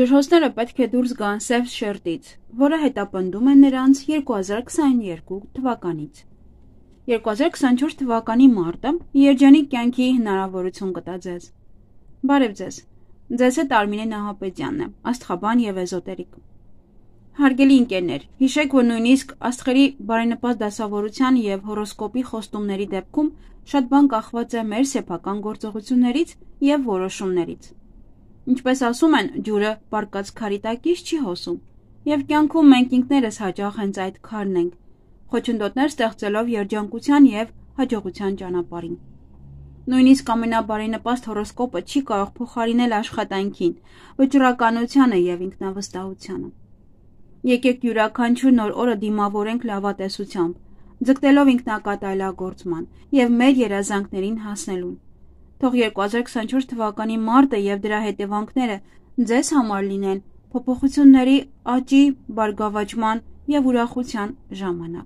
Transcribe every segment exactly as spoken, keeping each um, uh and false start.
Ջրհոսները պետք է դուրս գան սև շերտից, որը հետապնդում է նրանց երկու հազար քսաներկու թվականից։ երկու հազար քսանչորս թվականի մարտը երջանիկ կյանքի հնարավորություն կտա ձեզ։ Բարև ձեզ, ձեզ հետ Արմինե Նահապետյանն է, աստղաբան և էզոտերիկ։ Հարգելի ընկերներ, հիշեք, որ նույնիսկ աստղերի բարենպաստ դասավորության և հորոսկոպի խոստումների դեպքում շատ բան կախված է մեր սեփական գործողություններից և որոշումներից։ Ինչպես ասում են, ջուրը պառկած քարի տակից չի հոսում, և կյանքում մենք ինքներս հաճախ հենց այդ քարն ենք, խոչընդոտներ ստեղծելով երջանկության և հաջողության ճանապարհին։ Նույնիսկ ամենաբարենպաստ հորոսկոպը չի կարող փոխարինել աշխատանքին, վճռականությանը և ինքնավստահությանը։ Եկեք յուրաքանչյուր նոր օրը դիմավորենք լավատեսությամբ, ձգտելով ինքնակատարելագործման և մեր երազանքներին հասնելուն։ Թող երկու հազար քսանչորս թվականի մարտը և դրա հետևանքները ձեզ համար լինեն փոփոխությունների, աճի, բարգավաճման և ուրախության ժամանակ։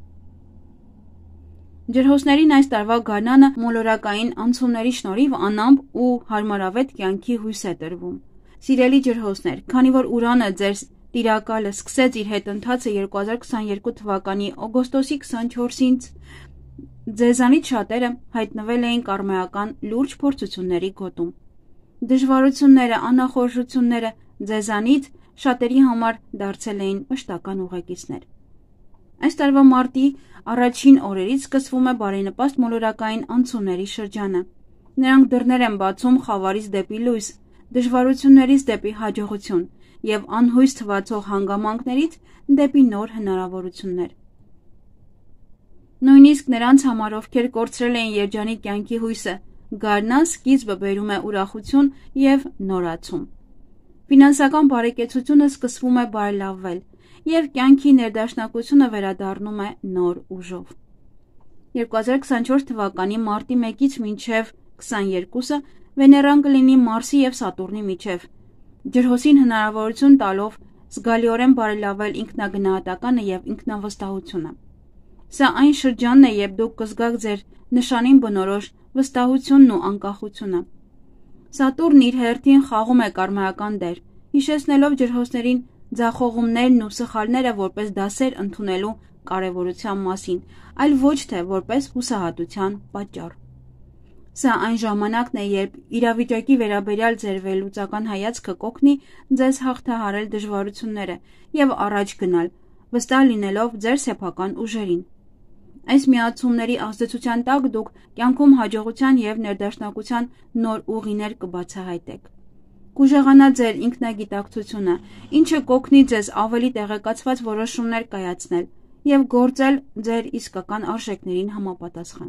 Ջրհոսներին այս տարվա գարնանը մոլորակային անցումների շնորհիվ անամպ ու հարմարավետ կյանքի հույս է տրվում։ Սիրելի ջրհոսներ, քանի որ Ուրանը ձեր տիրակալը սկսեց իր հետընթացը երկու հազար քսաներկու թվականի օգոստոսի քսանչորսից, ձեզանից շատերը հայտնվել էին կարմայական լուրջ փորձությունների գոտում։ Դժվարությունները, անախորժությունները ձեզանից շատերի համար դարձել էին մշտական ուղեկիցներ։ Այս տարվա մարտի առաջին օրերից սկսվում է բարենպաստ մոլորակային անցումների շրջանը։ Նրանք դռներ են բացում խավարից դեպի լույս, դժվարություններից դեպի հաջողություն և անհույս թվացող հանգամանքներից դեպի նոր հնարավորություններ։ Նույնիսկ նրանց համար, ովքեր կորցրել էին երջանիկ կյանքի հույսը, գարնան սկիզբը բերում է ուրախություն և նորացում։ Ֆինանսական բարեկեցությունը սկսվում է բարելավվել, և կյանքի ներդաշնակությունը վերադառնում է նոր ուժով։ երկու հազար քսանչորս թվականի մարտի մեկից մինչև քսաներկուսը Վեներան կլինի Մարսի և Սատուրնի միջև, ջրհոսին հնարավորություն տալով զգալիորեն բարելավել ինքնագնահատականը և ինքնավստահությունը։ Սա այն շրջանն է, երբ դուք կզգաք ձեր նշանին բնորոշ վստահությունն ու անկախությունը։ Սատուրնն իր հերթին խաղում է կարմայական դեր, հիշեցնելով ջրհոսներին ձախողումներն ու սխալները որպես դասեր ընդունելու կարևորության մասին, այլ ոչ թե որպես հուսահատության պատճառ։ Սա այն ժամանակն է, երբ իրավիճակի վերաբերյալ ձեր վերլուծական հայացքը կօգնի ձեզ հաղթահարել դժվարությունները և առաջ գնալ, վստահ լինելով ձեր սեփական ուժերին։ Այս միացումների ազդեցության տակ դուք կյանքում հաջողության և ներդաշնակության նոր ուղիներ կբացահայտեք։ Կուժեղանա ձեր ինքնագիտակցությունը, ինչը կօգնի ձեզ ավելի տեղեկացված որոշումներ կայացնել և գործել ձեր իսկական արժեքներին համապատասխան։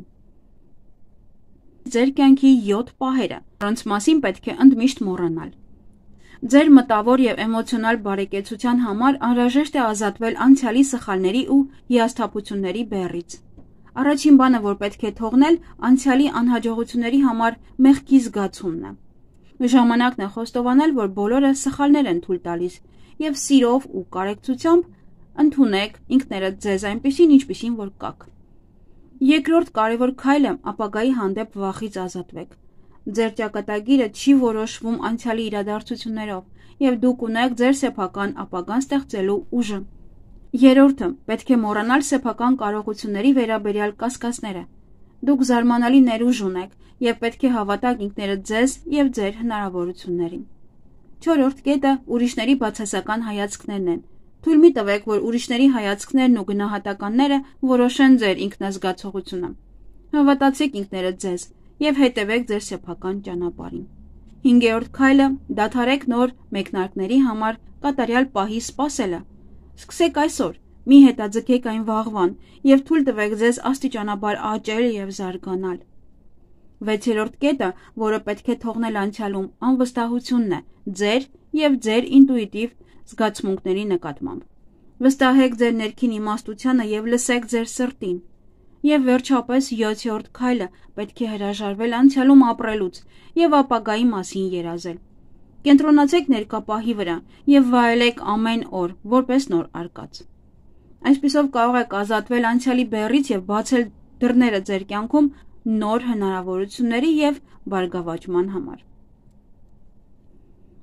Ձեր կյանքի յոթ պահերը, որոնց մասին պետք է ընդմիշտ մոռանալ։ Ձեր մտավոր և էմոցիոնալ բարեկեցության համար անհրաժեշտ է ազատվել անցյալի սխալների ու հիասթափությունների բեռից։ Առաջին բանը, որ պետք է թողնել, անցյալի անհաջողությունների համար մեղքի զգացումն է։ Ժամանակն է խոստովանել, որ բոլորը սխալներ են թույլ տալիս, և սիրով ու կարեկցությամբ ընդունեք ինքներդ ձեզ այնպիսին, ինչպիսին որ կաք։ Երկրորդ կարևոր քայլը ապագայի հանդեպ վախից ազատվեք։ Ձեր ճակատագիրը չի որոշվում անցյալի իրադարձություններով, և դուք ունեք ձեր սեփական ապագան ստեղծելու ուժը։ Երրորդը, պետք է մոռանալ սեփական կարողությունների վերաբերյալ կասկածները։ Դուք զարմանալի ներուժ ունեք, և պետք է հավատաք ինքներդ ձեզ և ձեր հնարավորություններին։ Չորրորդ կետը ուրիշների բացասական հայացքներն են։ Թույլ մի տվեք, որ ուրիշների հայացքներն ու գնահատականները որոշեն ձեր ինքնազգացողությունը։ Հավատացեք ինքներդ ձեզ և հետևեք ձեր սեփական ճանապարհին։ Հինգերորդ քայլը՝ դադարեք նոր մեկնարկների համար կատարյալ պահի սպասելը։ Սկսեք այսօր, մի հետաձգեք այն վաղվան և թույլ տվեք ձեզ աստիճանաբար աճել և զարգանալ։ Վեցերորդ կետը, որը պետք է թողնել անցյալում, անվստահությունն է ձեր և ձեր ինտուիտիվ զգացմունքների նկատմամբ։ Վստահեք ձեր ներքին իմաստությանը և լսեք ձեր սրտին։ Եվ վերջապես յոթերորդ քայլը պետք է հրաժարվել անցյալում ապրելուց և ապագայի մասին երազել։ Կենտրոնացեք ներկա պահի վրա և վայելեք ամեն օր որպես նոր արկած։ Այսպիսով կարող եք ազատվել անցյալի բեռից և բացել դռները ձեր կյանքում նոր հնարավորությունների և բարգավաճման համար։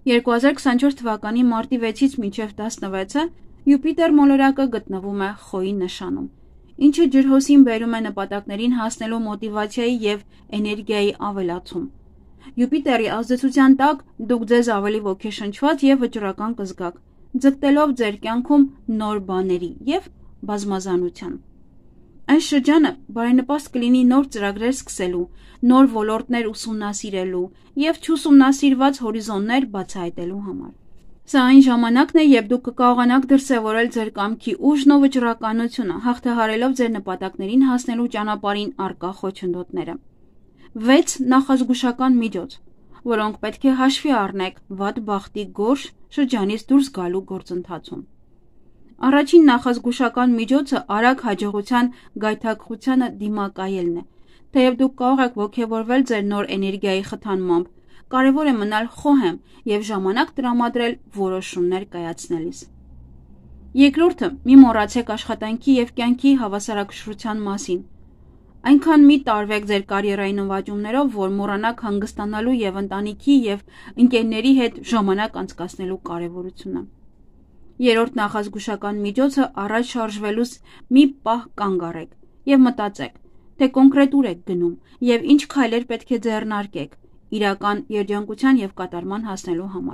երկու հազար քսանչորս թվականի մարտի վեցից մինչև տասնվեցը Յուպիտեր մոլորակը գտնվում է Խոյի նշանում, ինչը ջրհոսին բերում է նպատակներին հասնելու մոտիվացիայի և էներգիայի ավելացում։ Յուպիտերի ազդեցության տակ դուք ձեզ ավելի ոգեշնչված և վճռական կզգաք, ձգտելով ձեր կյանքում նոր բաների և բազմազանության։ Այս շրջանը բարենպաստ կլինի նոր ծրագրեր սկսելու, նոր ոլորտներ ուսումնասիրելու և չուսումնասիրված հորիզոններ բացահայտելու համար։ Սա այն ժամանակն է, երբ դուք կկարողանաք դրսևորել ձեր կամքի ուժն ու վճռականությունը, հաղթահարելով ձեր նպատակներին հասնելու ճանապարհին առկա խոչընդոտները։ վեց նախազգուշական միջոց, որոնք պետք է հաշվի առնեք վատ բախտի գորշ շրջանից դուրս գալու գործընթացում։ Առաջին նախազգուշական միջոցը արագ հաջողության գայթակղությանը դիմակայելն է։ Թեև դուք կարող եք ոգևորվել ձեր նոր էներգիայի խթանմամբ, կարևոր է մնալ խոհեմ և ժամանակ տրամադրել որոշումներ կայացնելիս։ Երկրորդը՝ մի մոռացեք աշխատանքի և կյանքի հավասարակշռության մասին։ Այնքան մի տարվեք ձեր կարիերայի նվաճումներով, որ մոռանաք հանգստանալու և ընտանիքի և ընկերների հետ ժամանակ անցկացնելու կարևորությունը։ Երրորդ նախազգուշական միջոցը առաջ շարժվելուց մի պահ կանգ առեք և մտածեք, թե կոնկրետ ուր եք գնում և ինչ քայլեր պետք է ձեռնարկեք իրական երջանկության և կատարման հասնելու համար։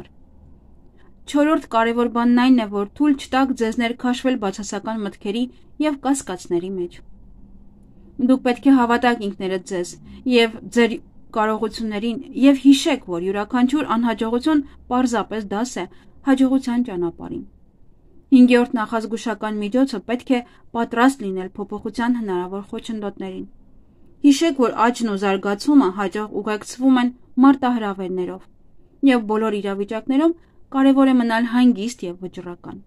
Չորրորդ կարևոր բանն այն է, որ թույլ չտաք ձեզ ներքաշվել բացասական մտքերի և կասկածների մեջ։ Դուք պետք է հավատաք ինքներդ ձեզ և ձեր կարողություններին և հիշեք, որ յուրաքանչյուր անհաջողություն պարզապես դաս է հաջողության ճանապարհին։ Հինգերորդ նախազգուշական միջոցը պետք է պատրաստ լինել փոփոխության հնարավոր խոչընդոտներին։ Հիշեք, որ աճն ու զարգացումը հաճախ ուղեկցվում են մարտահրավերներով, և բոլոր իրավիճակներում կարևոր է մնալ հանգիստ և վճռական։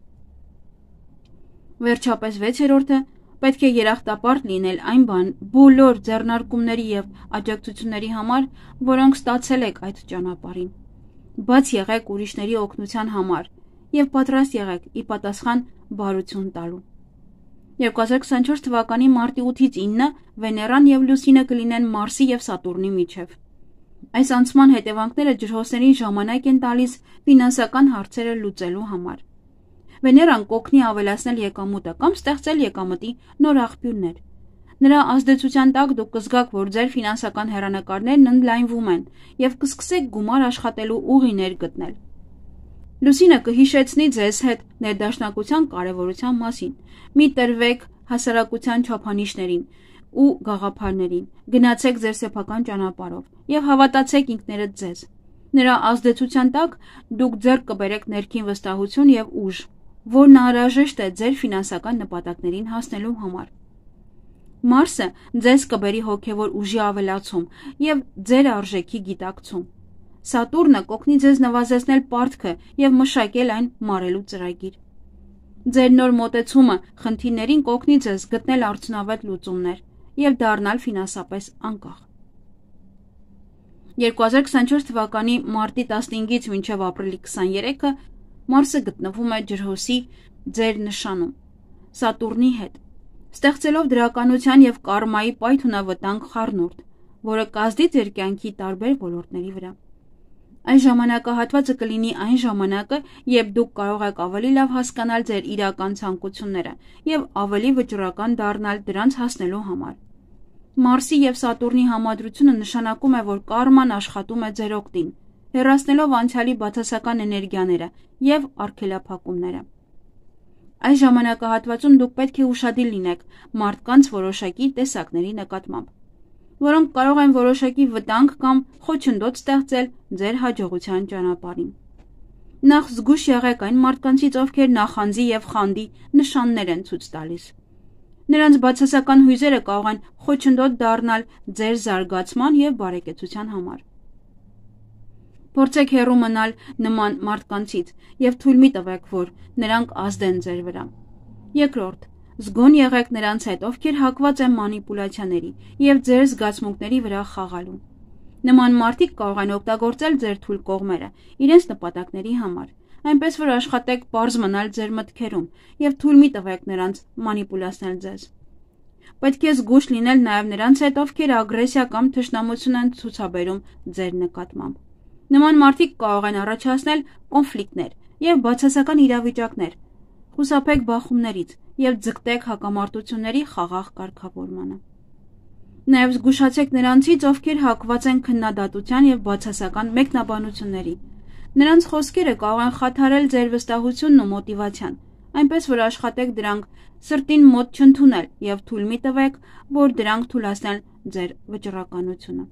Վերջապես վեցերորդը պետք է երախտապարտ լինել այն բան բոլոր ձեռնարկումների և աջակցությունների համար, որոնք ստացել եք այդ ճանապարհին։ Բաց եղեք ուրիշների օգնության համար և պատրաստ եղեք ի պատասխան բարություն տալու։ երկու հազար քսանչորս թվականի մարտի ութից ինը Վեներան և Լուսինը կլինեն Մարսի և Սատուրնի միջև։ Այս անցման հետևանքները ջրհոսներին ժամանակ են տալիս ֆինանսական հարցերը լուծելու համար։ Վեներան կօգնի ավելացնել եկամուտը կամ ստեղծել եկամտի նոր աղբյուրներ։ Նրա ազդեցության տակ դուք կզգաք, որ ձեր ֆինանսական հեռանկարներն ընդլայնվում են և կսկսեք գումար աշխատելու ուղիներ գտնել։ Լուսինը կհիշեցնի ձեզ հետ ներդաշնակության կարևորության մասին։ Մի տրվեք հասարակության չափանիշներին ու գաղափարներին, գնացեք ձեր սեփական ճանապարհով և հավատացեք ինքներդ ձեզ։ Նրա ազդեցության տակ դուք ձեռք կբերեք ներքին վստահություն և ուժ, որն անհրաժեշտ է ձեր ֆինանսական նպատակներին հասնելու համար։ Մարսը ձեզ կբերի հոգևոր ուժի ավելացում և ձեր արժեքի գիտակցում։ Սատուրնը կօգնի ձեզ նվազեցնել պարտքը և մշակել այն մարելու ծրագիր։ Ձեր նոր մոտեցումը խնդիրներին կօգնի ձեզ գտնել արդյունավետ լուծումներ և դառնալ ֆինանսապես անկախ։ երկու հազար քսանչորս թվականի մարտի տասնհինգից մինչև ապրիլի քսաներեքը Մարսը գտնվում է ջրհոսի ձեր նշանում Սատուրնի հետ, ստեղծելով դրականության և կարմայի պայթունավտանգ խառնուրդ, որը կազդի ձեր կյանքի տարբեր ոլորտների վրա։ Այս ժամանակահատվածը կլինի այն ժամանակը, երբ դուք կարող եք ավելի լավ հասկանալ ձեր իրական ցանկությունները և ավելի վճռական դառնալ դրանց հասնելու համար։ Մարսի և Սատուրնի համադրությունը նշանակում է, որ կարման աշխատում է ձեր օգտին, հեռացնելով անցյալի բացասական էներգիաները և արգելափակումները։ Այս ժամանակահատվածում դուք պետք է ուշադիր լինեք մարդկանց որոշակի տեսակների նկատմամբ, որոնք կարող են որոշակի վտանգ կամ խոչընդոտ ստեղծել ձեր հաջողության ճանապարհին։ Նախ զգույշ եղեք այն մարդկանցից, ովքեր նախանձի և խանդի նշաններ են ցույց տալիս։ Նրանց բացասական հույզերը կարող են խոչընդոտ դառնալ ձեր զարգացման և բարեկեցության համար։ Փորձեք հեռու մնալ նման մարդկանցից և թույլ մի տվեք, որ նրանք ազդեն ձեր վրա։ Երկրորդ, զգոն եղեք նրանց հետ, ովքեր հակված են մանիպուլյացիաների և ձեր զգացմունքների վրա խաղալու։ Նման մարդիկ կարող են օգտագործել ձեր թույլ կողմերը իրենց նպատակների համար, այնպես որ աշխատեք պարզ մնալ ձեր մտքերում և թույլ մի տվեք նրանց մանիպուլացնել ձեզ։ Պետք է զգույշ լինել նաև նրանց հետ, ովքեր ագրեսիա կամ թշնամություն են ցուցաբերում ձեր նկատմամբ։ Նման մարդիկ կարող են առաջացնել կոնֆլիկտներ և բացասական իրավիճակներ, խուսափեք բախումներից և ձգտեք հակամարտությունների խաղաղ կարգավորմանը։ Նաև զգուշացեք նրանցից, ովքեր հակված են քննադատության և բացասական մեկնաբանությունների։ Նրանց խոսքերը կարող են խաթարել ձեր վստահությունն ու մոտիվացիան, այնպես որ աշխատեք դրանք սրտին մոտ չընդունել և թույլ մի տվեք, որ դրանք թուլացնեն ձեր վճռականությունը։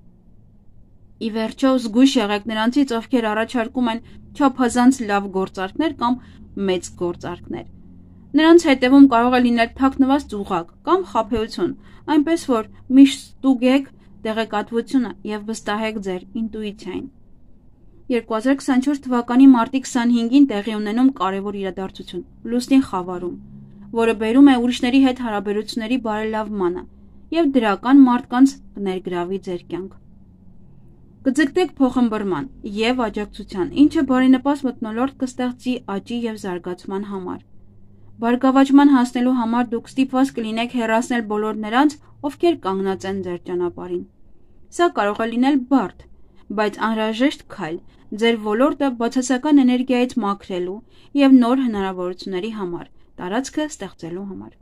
Ի վերջո, զգույշ եղեք նրանցից, ովքեր առաջարկում են չափազանց լավ գործարքներ կամ մեծ գործարքներ։ Նրանց հետևում կարող է լինել թաքնված ծուղակ կամ խաբեություն, այնպես որ միշտ ստուգեք տեղեկատվությունը և վստահեք ձեր ինտուիցիային։ երկու հազար քսանչորս թվականի մարտի քսանհինգին տեղի ունենում կարևոր իրադարձություն՝ լուսնի խավարում, որը բերում է ուրիշների հետ հարաբերությունների բարելավմանը և դրական մարդկանց կներգրավի ձեր կյանք։ Կձգտեք փոխըմբռնման և աջակցության, ինչը բարենպաստ մթնոլորտ կստեղծի աճի և զարգացման համար։ Բարգավաճման հասնելու համար դուք ստիպված կլինեք հեռացնել բոլոր նրանց, ովքեր կանգնած են ձեր ճանապարհին։ Սա կարող է լինել բարդ, բայց անհրաժեշտ քայլ ձեր ոլորտը բացասական էներգիայից մաքրելու և նոր հնարավորությունների համար, տարածքը ստեղծելու համար։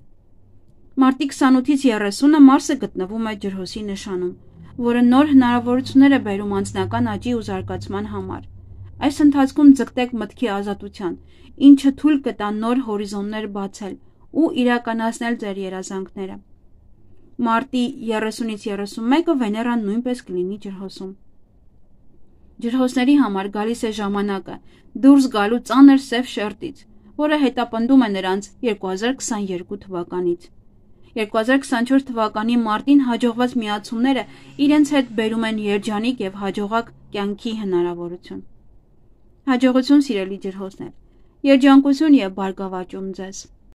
Մարտի քսանութից երեսունը Մարսը գտնվում է ջրհոսի նշանում, որը նոր հնարավորություններ է բերում անձնական աճի ու զարգացման համար։ Այս ընթացքում ձգտեք մտքի ազատության, ինչը թույլ կտա նոր հորիզոններ բացել ու իրականացնել ձեր երազանքները։ Մարտի երեսունից երեսունմեկը Վեներան նույնպես կլինի ջրհոսում։ Ջրհոսների համար գալիս է ժամանակը դուրս գալու ծանր սև շերտից, որը հետապնդում է նրանց երկու հազար քսաներկու թվականից։ երկու հազար քսանչորս թվականի մարտին հաջողված միացումները իրենց հետ բերում են երջանիկ և հաջողակ կյանքի հնարավորություն։ Հաջողություն, սիրելի ջրհոսներ, երջանկություն և բարգավաճում ձեզ։